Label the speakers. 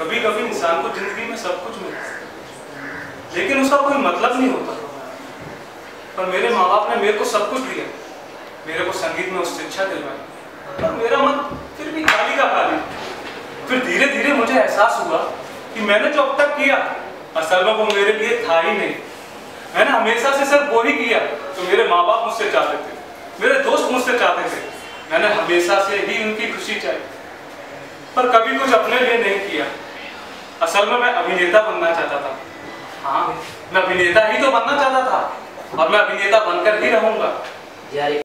Speaker 1: कभी कभी इंसान को जिंदगी में सब कुछ मिलता है, लेकिन उसका कोई मतलब नहीं होता। पर मेरे माँ बाप ने मेरे को सब कुछ दिया, मेरे को संगीत में उच्च शिक्षा दिलवाई, पर मेरा मन फिर भी खाली का खाली। फिर धीरे धीरे मुझे एहसास हुआ कि मैंने जो अब तक किया असल में वो मेरे लिए था ही नहीं। मैंने हमेशा से सिर्फ वो ही किया तो मेरे माँ बाप मुझसे चाहते थे, मेरे दोस्त मुझसे चाहते थे। मैंने हमेशा से ही उनकी खुशी चाही, पर कभी कुछ अपने लिए नहीं किया। असल में मैं अभिनेता बनना चाहता था। हाँ, मैं अभिनेता ही तो बनना चाहता था और मैं अभिनेता बनकर ही रहूंगा।